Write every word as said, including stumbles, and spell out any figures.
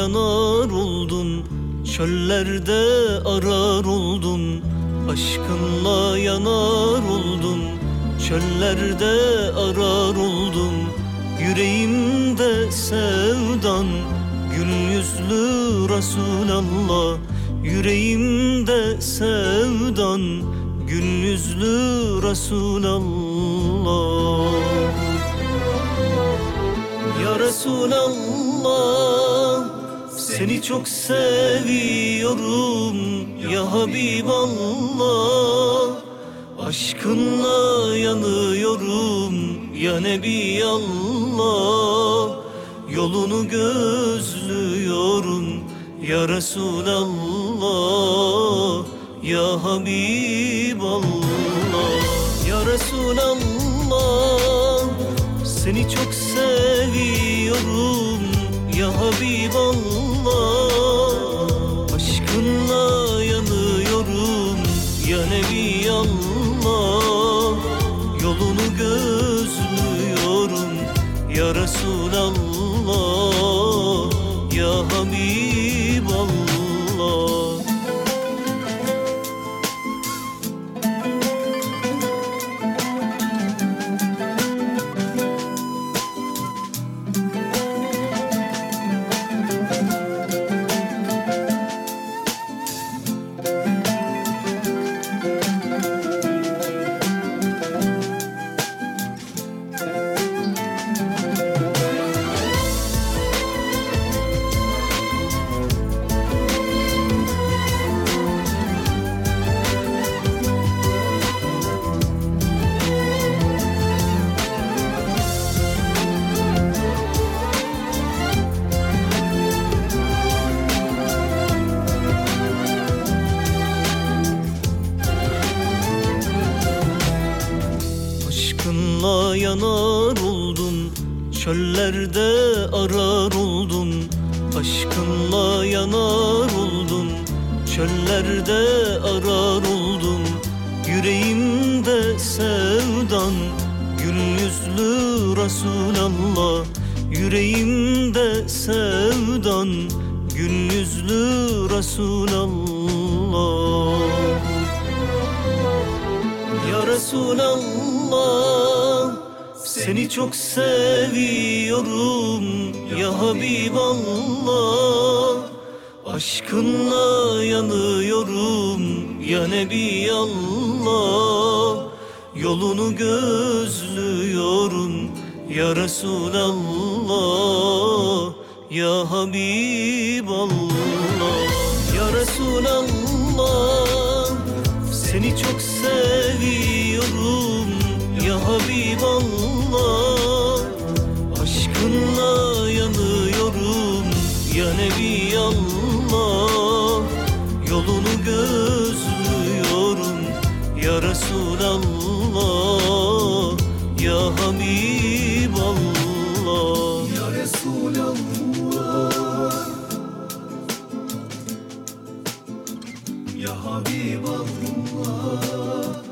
yanar oldum, çöllerde arar oldum. Aşkınla yanar oldum, çöllerde arar oldum. Yüreğimde sevdan, gül yüzlü Resulallah. Yüreğimde sevdan, gül yüzlü Resulallah. Ya Resulallah, seni çok seviyorum ya Habiballah. Aşkınla yanıyorum ya Nebiyallah. Yolunu gözlüyorum ya Resulallah, ya Habiballah. Ya Resulallah, seni çok seviyorum ya Habiballah. Aşkınla yanıyorum ya Nebiyallah. Yolunu gözlüyorum ya Resulallah, ya Habiballah. Aşkınla yanar oldum, çöllerde arar oldum. Aşkınla yanar oldum, çöllerde arar oldum. Yüreğimde sevdan, gül yüzlü Resulallah. Yüreğimde sevdan, gül yüzlü Resulallah. Ya Resulallah, seni çok seviyorum ya Habiballah. Aşkınla yanıyorum ya Nebiyallah. Yolunu gözlüyorum ya Resulallah, ya Habiballah. Ya Resulallah, seni çok seviyorum ya Habiballah. Aşkınla yanıyorum ya Nebiyallah. Yolunu gözlüyorum ya Resulallah, ya Habiballah. Ya Resulallah, ya Habiballah.